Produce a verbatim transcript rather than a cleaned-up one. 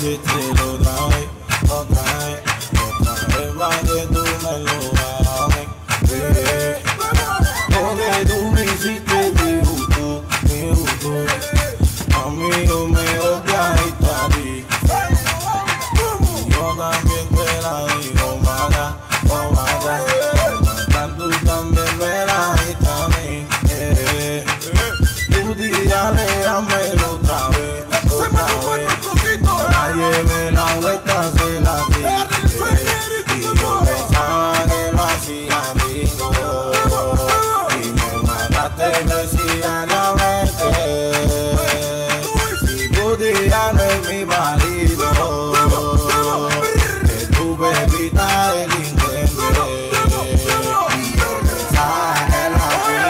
hiciste otra vez, otra vez, otra vez pa' que tú me lo hagas, eh. Lo que tú me hiciste me gustó, me gustó. Amigo, me odiaste a ti. Yo también te la digo, mala, oh mala, oh, tú también me la diste a mí, eh. Tú tírale, dámelo otra vez, otra vez. Nadie me la vuelta, se la di, eh. Y yo pensaba que lo hacía amigo, y me mataste, decía